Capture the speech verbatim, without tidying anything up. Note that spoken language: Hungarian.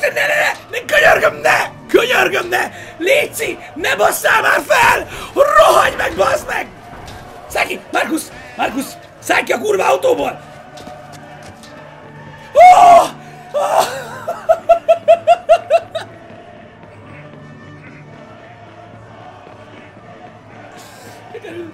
Isten, ne, ne, ne! Ne, könyörgöm, ne! Könyörgöm, ne! Léci, ne basszál már fel! Rohanj meg, bassz meg! Szállj ki! Markus! Markus! Szállj ki a kurva autóból! Oh! Oh! Sikerült!